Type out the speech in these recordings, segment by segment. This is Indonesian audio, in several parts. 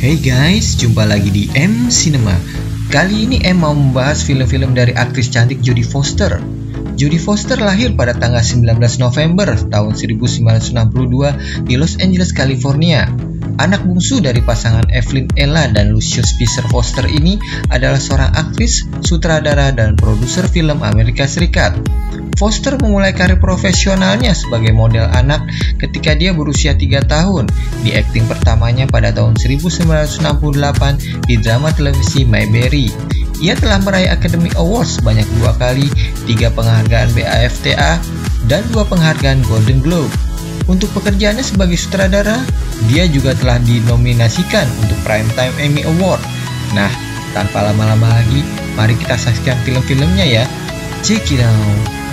Hey guys, jumpa lagi di M Cinema. Kali ini M mau membahas film-film dari aktris cantik Jodie Foster. Jodie Foster lahir pada tanggal 19 November tahun 1962 di Los Angeles, California. Anak bungsu dari pasangan Evelyn Ella dan Lucius Fisher Foster ini adalah seorang aktris, sutradara, dan produser film Amerika Serikat. Foster memulai karir profesionalnya sebagai model anak ketika dia berusia 3 tahun di akting pertamanya pada tahun 1968 di drama televisi Mayberry. Ia telah meraih Academy Awards sebanyak 2 kali, 3 penghargaan BAFTA, dan 2 penghargaan Golden Globe. Untuk pekerjaannya sebagai sutradara, dia juga telah dinominasikan untuk Primetime Emmy Award. Nah, tanpa lama-lama lagi, mari kita saksikan film-filmnya ya. Check it out!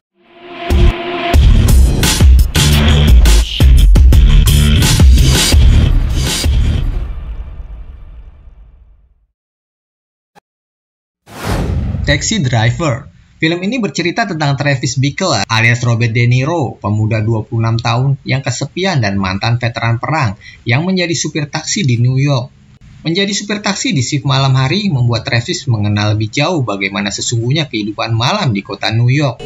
Taxi Driver. Film ini bercerita tentang Travis Bickle alias Robert De Niro, pemuda 26 tahun yang kesepian dan mantan veteran perang yang menjadi supir taksi di New York. Menjadi supir taksi di shift malam hari membuat Travis mengenal lebih jauh bagaimana sesungguhnya kehidupan malam di kota New York.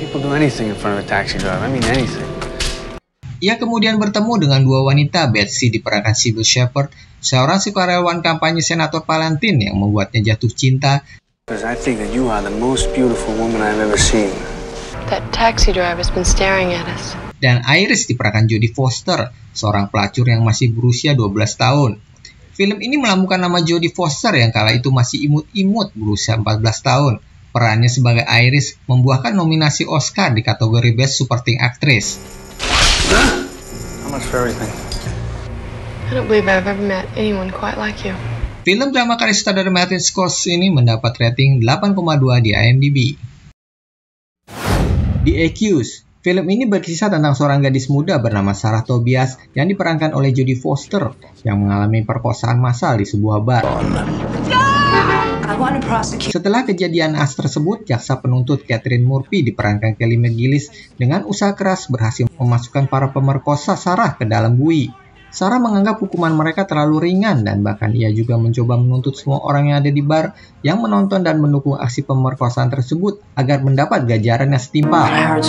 Ia kemudian bertemu dengan 2 wanita, Betsy diperankan Sybil Shepherd, seorang sukarelawan kampanye Senator Palantine yang membuatnya jatuh cinta. I think that you are the most beautiful woman I've ever seen. That taxi driver's been staring at us. Dan Iris diperankan Jodie Foster, seorang pelacur yang masih berusia 12 tahun. Film ini melambungkan nama Jodie Foster yang kala itu masih imut-imut berusia 14 tahun. Perannya sebagai Iris membuahkan nominasi Oscar di kategori Best Supporting Actress. How much for everything? I don't believe I've ever met anyone quite like you. Film drama karya sutradara Martin Scorsese ini mendapat rating 8,2 di IMDb. The Accused. Film ini berkisah tentang seorang gadis muda bernama Sarah Tobias yang diperankan oleh Jodie Foster yang mengalami perkosaan massal di sebuah bar. Setelah kejadian naas tersebut, jaksa penuntut Catherine Murphy diperankan Kelly McGillis dengan usaha keras berhasil memasukkan para pemerkosa Sarah ke dalam bui. Sarah menganggap hukuman mereka terlalu ringan dan bahkan ia juga mencoba menuntut semua orang yang ada di bar yang menonton dan mendukung aksi pemerkosaan tersebut agar mendapat ganjaran yang setimpal.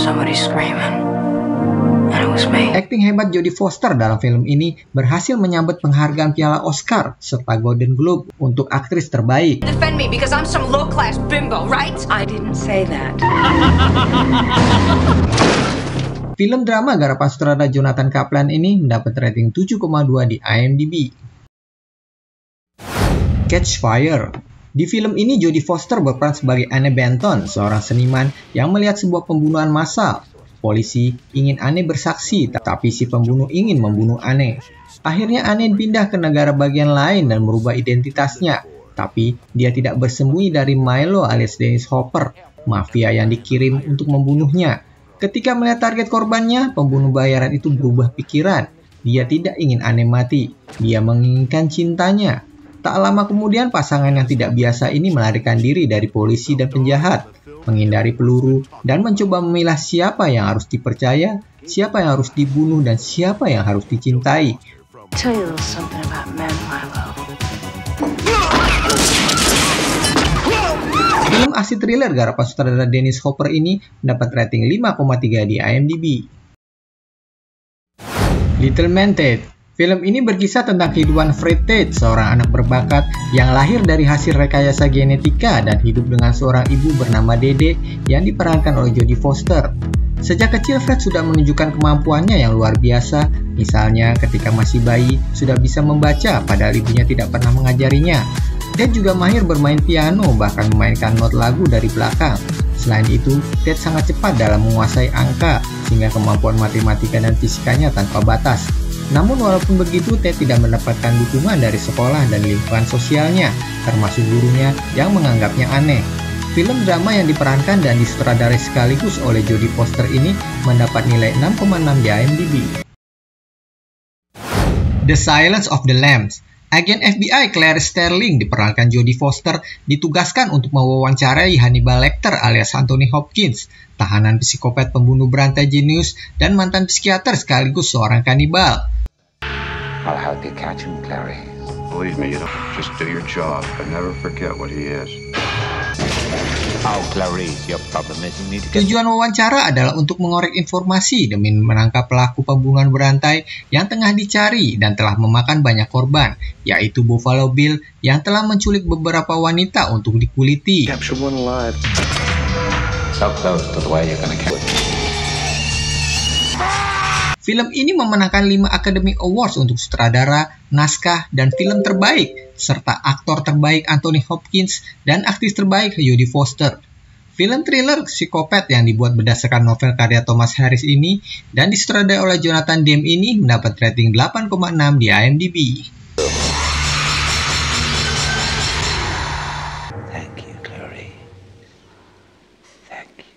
Akting hebat Jodie Foster dalam film ini berhasil menyambut penghargaan Piala Oscar serta Golden Globe untuk aktris terbaik. Defend me because I'm some low-class bimbo, right? I didn't say that. Film drama garapan sutradara Jonathan Kaplan ini mendapat rating 7,2 di IMDb. Catch Fire. Di film ini Jodie Foster berperan sebagai Anne Benton, seorang seniman yang melihat sebuah pembunuhan massal. Polisi ingin Anne bersaksi, tapi si pembunuh ingin membunuh Anne. Akhirnya Anne pindah ke negara bagian lain dan merubah identitasnya. Tapi dia tidak bersembunyi dari Milo alias Dennis Hopper, mafia yang dikirim untuk membunuhnya. Ketika melihat target korbannya, pembunuh bayaran itu berubah pikiran. Dia tidak ingin Anne mati. Dia menginginkan cintanya. Tak lama kemudian pasangan yang tidak biasa ini melarikan diri dari polisi dan penjahat, menghindari peluru, dan mencoba memilah siapa yang harus dipercaya, siapa yang harus dibunuh, dan siapa yang harus dicintai. Tell you a little something about men, Milo. Film aksi thriller garapan sutradara Dennis Hopper ini mendapat rating 5,3 di IMDb. Little Man Tate. Film ini berkisah tentang kehidupan Fred Tate, seorang anak berbakat yang lahir dari hasil rekayasa genetika dan hidup dengan seorang ibu bernama Dede yang diperankan oleh Jodie Foster. Sejak kecil Fred sudah menunjukkan kemampuannya yang luar biasa, misalnya ketika masih bayi sudah bisa membaca padahal ibunya tidak pernah mengajarinya. Ted juga mahir bermain piano, bahkan memainkan not lagu dari belakang. Selain itu, Ted sangat cepat dalam menguasai angka, sehingga kemampuan matematika dan fisikanya tanpa batas. Namun walaupun begitu, Ted tidak mendapatkan dukungan dari sekolah dan lingkungan sosialnya, termasuk gurunya yang menganggapnya aneh. Film drama yang diperankan dan disutradarai sekaligus oleh Jodie Foster ini mendapat nilai 6,6 di IMDb. The Silence of the Lambs. Agen FBI Clarice Sterling diperankan Jodie Foster ditugaskan untuk mewawancarai Hannibal Lecter alias Anthony Hopkins, tahanan psikopat pembunuh berantai jenius dan mantan psikiater sekaligus seorang kanibal. I'll help you catch him, Clary. Believe me, you don't just do your job, but never forget what he is. Tujuan wawancara adalah untuk mengorek informasi demi menangkap pelaku pembunuhan berantai yang tengah dicari dan telah memakan banyak korban, yaitu Buffalo Bill yang telah menculik beberapa wanita untuk dikuliti. Capture one alive. So close to the way you're gonna kill it. Film ini memenangkan 5 Academy Awards untuk sutradara, naskah, dan film terbaik, serta aktor terbaik Anthony Hopkins dan aktris terbaik Jodie Foster. Film thriller psikopat yang dibuat berdasarkan novel karya Thomas Harris ini dan disutradarai oleh Jonathan Demme ini mendapat rating 8,6 di IMDb. Thank you, Clary. Thank you.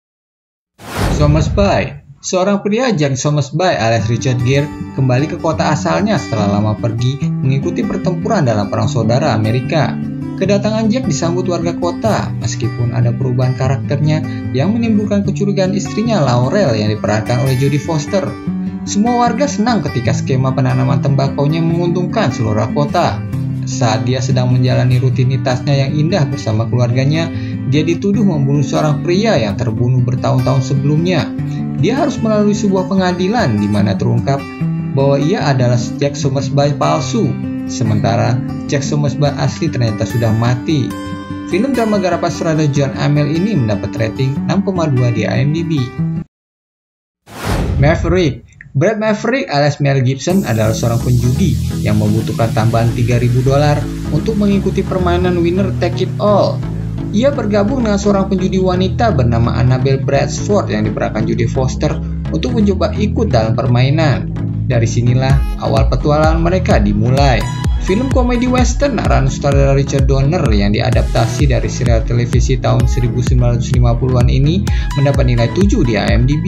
Somersby. Seorang pria Jack Somersby alias Richard Gere kembali ke kota asalnya setelah lama pergi mengikuti pertempuran dalam Perang Saudara Amerika. Kedatangan Jack disambut warga kota, meskipun ada perubahan karakternya yang menimbulkan kecurigaan istrinya Laurel yang diperankan oleh Jodie Foster. Semua warga senang ketika skema penanaman tembakaunya menguntungkan seluruh kota. Saat dia sedang menjalani rutinitasnya yang indah bersama keluarganya, dia dituduh membunuh seorang pria yang terbunuh bertahun-tahun sebelumnya. Dia harus melalui sebuah pengadilan di mana terungkap bahwa ia adalah Jack Somersby palsu, sementara Jack Somersby asli ternyata sudah mati. Film drama garapan sutradara Jon Amiel ini mendapat rating 6,2 di IMDb. Maverick. Brad Maverick alias Mel Gibson adalah seorang penjudi yang membutuhkan tambahan $3.000 untuk mengikuti permainan Winner Take It All. Ia bergabung dengan seorang penjudi wanita bernama Annabelle Bradford yang diperankan Jodie Foster untuk mencoba ikut dalam permainan. Dari sinilah awal petualangan mereka dimulai. Film komedi western arahan sutradara Richard Donner yang diadaptasi dari serial televisi tahun 1950-an ini mendapat nilai 7 di IMDb.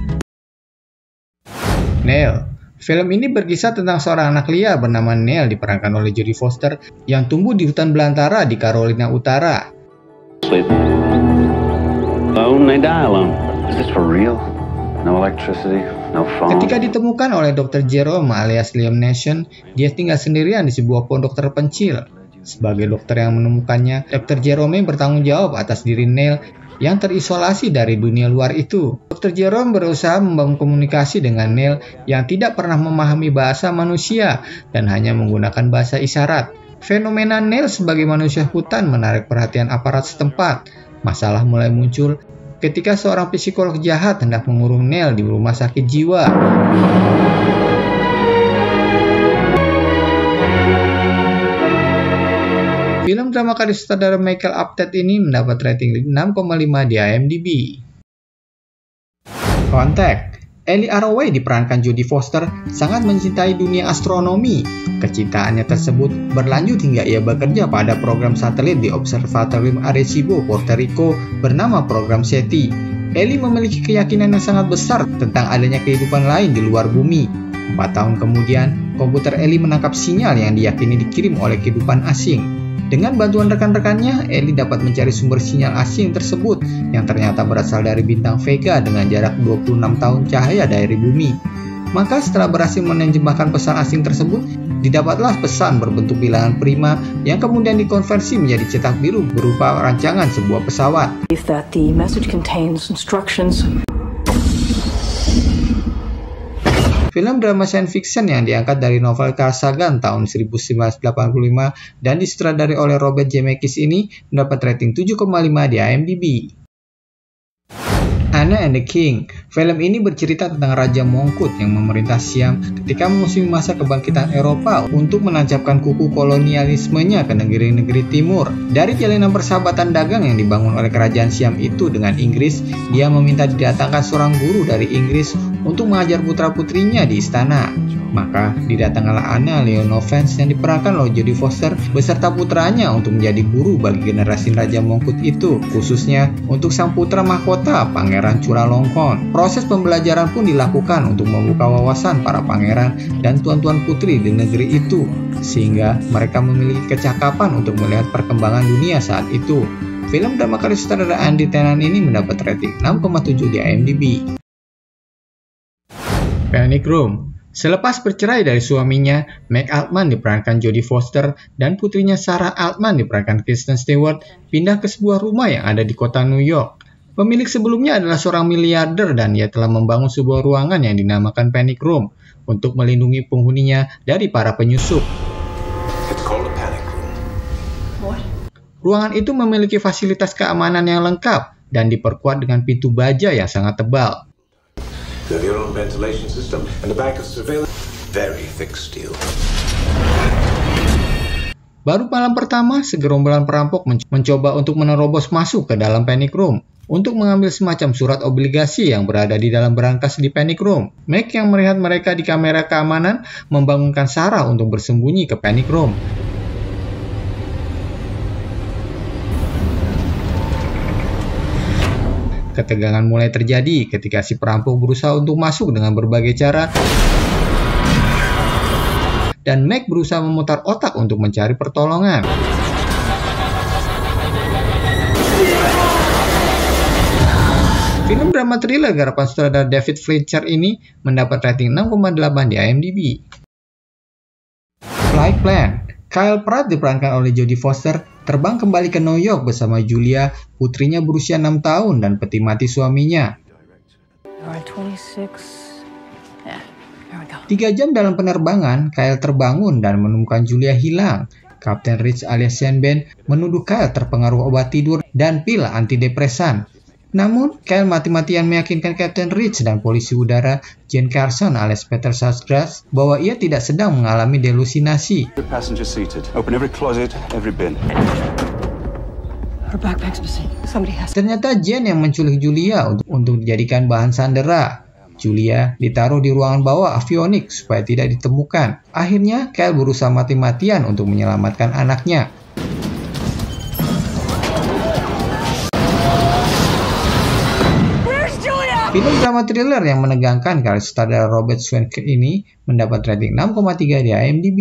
Neil. Film ini berkisah tentang seorang anak liar bernama Neil diperankan oleh Jodie Foster yang tumbuh di hutan belantara di Carolina Utara. Sleep. Alone, they die alone. Is this for real? No electricity, no phone. Ketika ditemukan oleh Dr. Jerome alias Liam Neeson, dia tinggal sendirian di sebuah pondok terpencil. Sebagai dokter yang menemukannya, Dr. Jerome bertanggung jawab atas diri Neil yang terisolasi dari dunia luar itu. Dr. Jerome berusaha membangun komunikasi dengan Neil yang tidak pernah memahami bahasa manusia dan hanya menggunakan bahasa isyarat. Fenomena Neil sebagai manusia hutan menarik perhatian aparat setempat. Masalah mulai muncul ketika seorang psikolog jahat hendak mengurung Neil di rumah sakit jiwa. Film drama karya sutradara Michael Apted ini mendapat rating 6,5 di IMDb. Contact. Ellie Arroway diperankan Jodie Foster sangat mencintai dunia astronomi. Kecintaannya tersebut berlanjut hingga ia bekerja pada program satelit di Observatorium Arecibo, Puerto Rico bernama Program SETI. Ellie memiliki keyakinan yang sangat besar tentang adanya kehidupan lain di luar bumi. 4 tahun kemudian, komputer Ellie menangkap sinyal yang diyakini dikirim oleh kehidupan asing. Dengan bantuan rekan-rekannya, Ellie dapat mencari sumber sinyal asing tersebut yang ternyata berasal dari bintang Vega dengan jarak 26 tahun cahaya dari bumi. Maka setelah berhasil menerjemahkan pesan asing tersebut, didapatlah pesan berbentuk bilangan prima yang kemudian dikonversi menjadi cetak biru berupa rancangan sebuah pesawat. That the message contains instructions. Film drama science fiction yang diangkat dari novel Carl Sagan tahun 1985 dan disutradarai oleh Robert Zemeckis ini mendapat rating 7,5 di IMDb. Anna and the King. Film ini bercerita tentang Raja Mongkut yang memerintah Siam ketika memasuki masa kebangkitan Eropa untuk menancapkan kuku kolonialismenya ke negeri-negeri timur. Dari jalinan persahabatan dagang yang dibangun oleh kerajaan Siam itu dengan Inggris, dia meminta didatangkan seorang guru dari Inggris untuk mengajar putra-putrinya di istana. Maka didatangkanlah Anna Leonovens yang diperankan oleh Jodie Foster beserta putranya untuk menjadi guru bagi generasi Raja Mongkut itu, khususnya untuk sang putra mahkota Pangeran Chulalongkorn. Proses pembelajaran pun dilakukan untuk membuka wawasan para pangeran dan tuan-tuan putri di negeri itu, sehingga mereka memiliki kecakapan untuk melihat perkembangan dunia saat itu. Film drama karya sutradara Andy Tennant ini mendapat rating 6,7 di IMDb. Panic Room. Selepas bercerai dari suaminya, Meg Altman diperankan Jodie Foster dan putrinya Sarah Altman diperankan Kristen Stewart pindah ke sebuah rumah yang ada di kota New York. Pemilik sebelumnya adalah seorang miliarder dan ia telah membangun sebuah ruangan yang dinamakan Panic Room untuk melindungi penghuninya dari para penyusup. Ruangan itu memiliki fasilitas keamanan yang lengkap dan diperkuat dengan pintu baja yang sangat tebal. Baru malam pertama, segerombolan perampok mencoba untuk menerobos masuk ke dalam Panic Room untuk mengambil semacam surat obligasi yang berada di dalam berangkas di Panic Room. Meg yang melihat mereka di kamera keamanan membangunkan Sarah untuk bersembunyi ke Panic Room. Ketegangan mulai terjadi ketika si perampok berusaha untuk masuk dengan berbagai cara dan Meg berusaha memutar otak untuk mencari pertolongan. Film drama thriller garapan sutradara David Fincher ini mendapat rating 6,8 di IMDb. Flight Plan. Kyle Pratt diperankan oleh Jodie Foster terbang kembali ke New York bersama Julia, putrinya berusia 6 tahun dan peti mati suaminya. 3 jam dalam penerbangan, Kyle terbangun dan menemukan Julia hilang. Kapten Rich alias Sean Ben menuduh Kyle terpengaruh obat tidur dan pil antidepresan. Namun, Kyle mati-matian meyakinkan Kapten Rich dan polisi udara Jen Carson alias Peter Sarsgaard bahwa ia tidak sedang mengalami delusinasi. Ternyata Jen yang menculik Julia untuk dijadikan bahan sandera. Julia ditaruh di ruangan bawah avionik supaya tidak ditemukan. Akhirnya, Kyle berusaha mati-matian untuk menyelamatkan anaknya. Film drama thriller yang menegangkan karya sutradara Robert Schwenker ini mendapat rating 6,3 di IMDb.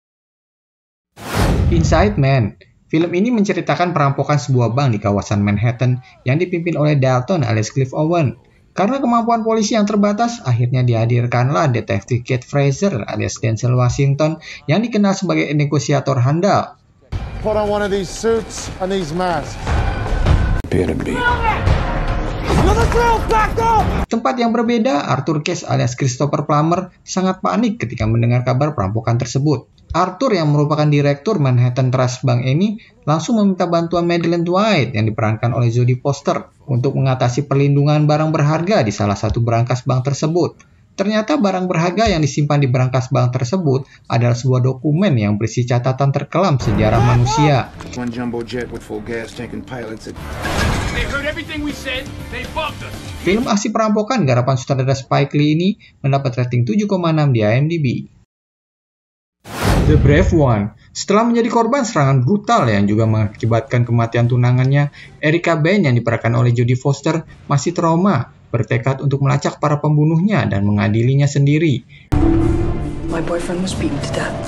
Inside Man. Film ini menceritakan perampokan sebuah bank di kawasan Manhattan yang dipimpin oleh Dalton alias Cliff Owen. Karena kemampuan polisi yang terbatas, akhirnya dihadirkanlah detektif Kate Fraser alias Denzel Washington yang dikenal sebagai negosiator handal. Put on one of these suits and these masks. Tempat yang berbeda, Arthur Case alias Christopher Plummer sangat panik ketika mendengar kabar perampokan tersebut. Arthur yang merupakan direktur Manhattan Trust Bank ini langsung meminta bantuan Madeleine White yang diperankan oleh Jodie Foster untuk mengatasi perlindungan barang berharga di salah satu berangkas bank tersebut. Ternyata barang berharga yang disimpan di berangkas bank tersebut adalah sebuah dokumen yang berisi catatan terkelam sejarah manusia. Film aksi perampokan garapan sutradara Spike Lee ini mendapat rating 7,6 di IMDb. The Brave One. Setelah menjadi korban serangan brutal yang juga mengakibatkan kematian tunangannya, Erica Bain yang diperankan oleh Jodie Foster masih trauma, bertekad untuk melacak para pembunuhnya dan mengadilinya sendiri. My boyfriend was beaten to death.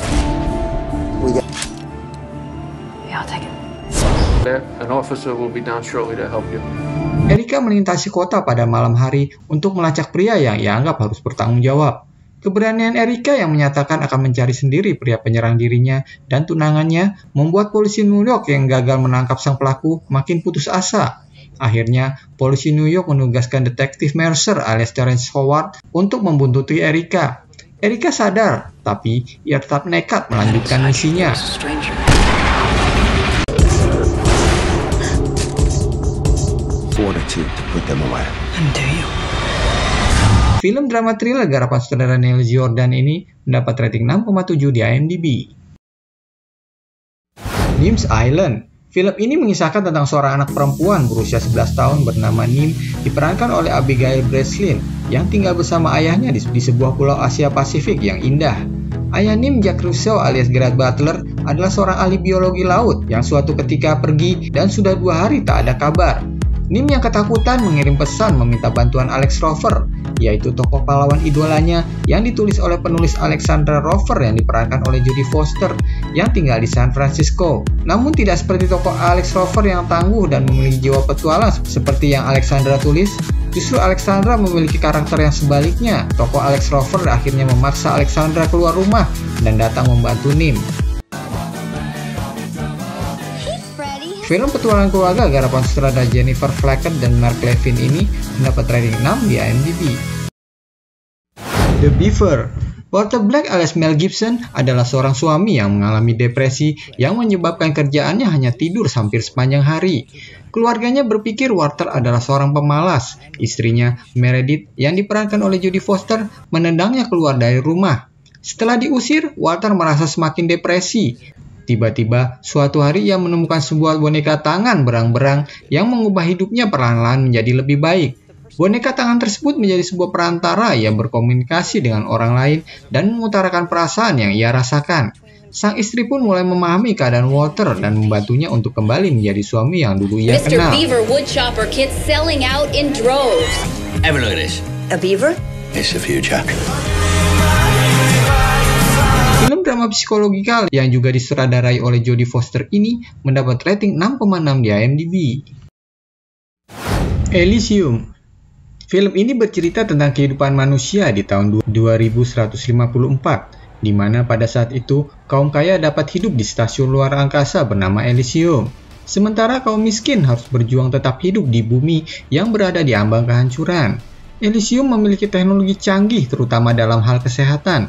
Yeah, I'll take it. An officer will be down shortly to help you. Erica melintasi kota pada malam hari untuk melacak pria yang ia anggap harus bertanggung jawab. Keberanian Erica yang menyatakan akan mencari sendiri pria penyerang dirinya dan tunangannya membuat polisi New York yang gagal menangkap sang pelaku makin putus asa. Akhirnya, polisi New York menugaskan detektif Mercer alias Terrence Howard untuk membuntuti Erica. Erica sadar, tapi ia tetap nekat melanjutkan misinya. Film drama thriller garapan sutradara Neil Jordan ini mendapat rating 6,7 di IMDb. Nim's Island. Film ini mengisahkan tentang seorang anak perempuan berusia 11 tahun bernama Nim diperankan oleh Abigail Breslin yang tinggal bersama ayahnya di sebuah pulau Asia Pasifik yang indah. Ayah Nim, Jack Russo alias Gerard Butler, adalah seorang ahli biologi laut yang suatu ketika pergi dan sudah 2 hari tak ada kabar. Nim yang ketakutan mengirim pesan meminta bantuan Alex Rover, yaitu tokoh pahlawan idolanya yang ditulis oleh penulis Alexandra Rover yang diperankan oleh Jodie Foster yang tinggal di San Francisco. Namun tidak seperti tokoh Alex Rover yang tangguh dan memiliki jiwa petualang seperti yang Alexandra tulis, Justru Alexandra memiliki karakter yang sebaliknya. Tokoh Alex Rover akhirnya memaksa Alexandra keluar rumah dan datang membantu Nim. Film petualangan keluarga garapan sutradara Jennifer Flacker dan Mark Levin ini mendapat rating 6 di IMDb. The Beaver. Walter Black alias Mel Gibson adalah seorang suami yang mengalami depresi yang menyebabkan kerjaannya hanya tidur hampir sepanjang hari. Keluarganya berpikir Walter adalah seorang pemalas. Istrinya, Meredith, yang diperankan oleh Jodie Foster, menendangnya keluar dari rumah. Setelah diusir, Walter merasa semakin depresi. Tiba-tiba, suatu hari ia menemukan sebuah boneka tangan berang-berang yang mengubah hidupnya perlahan-lahan menjadi lebih baik. Boneka tangan tersebut menjadi sebuah perantara yang berkomunikasi dengan orang lain dan mengutarakan perasaan yang ia rasakan. Sang istri pun mulai memahami keadaan Walter dan membantunya untuk kembali menjadi suami yang dulu ia kenal. Mr. Beaver woodchopper kits selling out in droves. Have a look at this. A beaver? It's the future. Film drama psikologikal yang juga disutradarai oleh Jodie Foster ini mendapat rating 6,6 di IMDb. Elysium. Film ini bercerita tentang kehidupan manusia di tahun 2154, di mana pada saat itu kaum kaya dapat hidup di stasiun luar angkasa bernama Elysium. Sementara kaum miskin harus berjuang tetap hidup di bumi yang berada di ambang kehancuran. Elysium memiliki teknologi canggih terutama dalam hal kesehatan.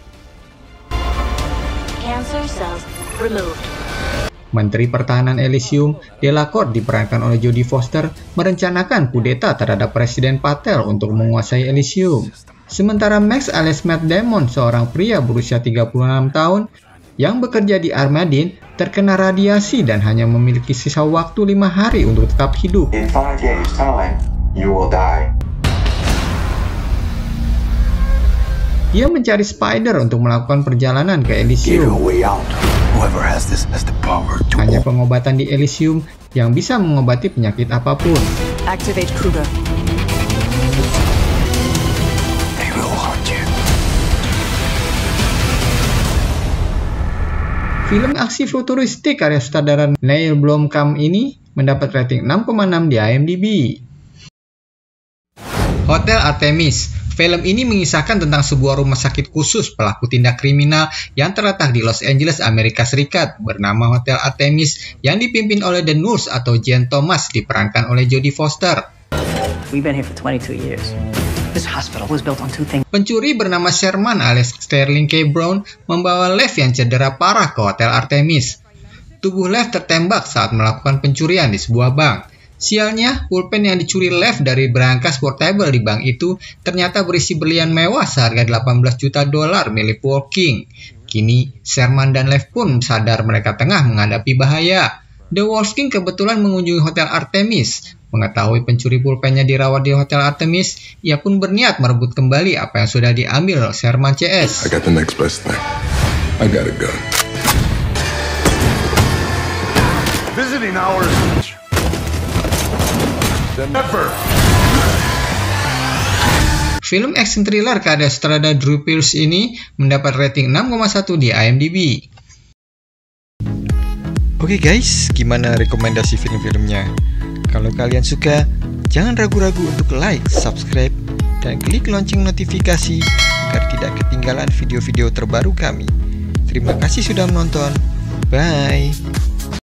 Cancer cells removed. Menteri Pertahanan Elysium, Delacourt diperankan oleh Jodie Foster, merencanakan kudeta terhadap Presiden Patel untuk menguasai Elysium. Sementara Max alias Matt Damon, seorang pria berusia 36 tahun yang bekerja di Armadine, terkena radiasi dan hanya memiliki sisa waktu 5 hari untuk tetap hidup. In 5 days' time, you will die. Dia mencari Spider untuk melakukan perjalanan ke Elysium. Hanya pengobatan di Elysium yang bisa mengobati penyakit apapun. Activate Kruger. Film aksi futuristik karya sutradara Neil Blomkamp ini mendapat rating 6,6 di IMDb. Hotel Artemis. Film ini mengisahkan tentang sebuah rumah sakit khusus pelaku tindak kriminal yang terletak di Los Angeles, Amerika Serikat, bernama Hotel Artemis, yang dipimpin oleh The Nurse atau Jane Thomas, diperankan oleh Jodie Foster. We've been here for 22 years. This hospital was built on two things. Pencuri bernama Sherman alias Sterling K. Brown membawa Lev yang cedera parah ke Hotel Artemis. Tubuh Lev tertembak saat melakukan pencurian di sebuah bank. Sialnya, pulpen yang dicuri Lev dari brankas portable di bank itu ternyata berisi berlian mewah seharga $18 juta milik Walking. Kini, Sherman dan Lev pun sadar mereka tengah menghadapi bahaya. The Walking kebetulan mengunjungi Hotel Artemis. Mengetahui pencuri pulpennya dirawat di Hotel Artemis, ia pun berniat merebut kembali apa yang sudah diambil Sherman CS. I got the next best thing. I got a gun. Visiting hours. Never. Film action thriller karya sutradara Drew Pearce ini mendapat rating 6,1 di IMDb. Oke guys, gimana rekomendasi film-filmnya? Kalau kalian suka, jangan ragu-ragu untuk like, subscribe, dan klik lonceng notifikasi agar tidak ketinggalan video-video terbaru kami. Terima kasih sudah menonton. Bye.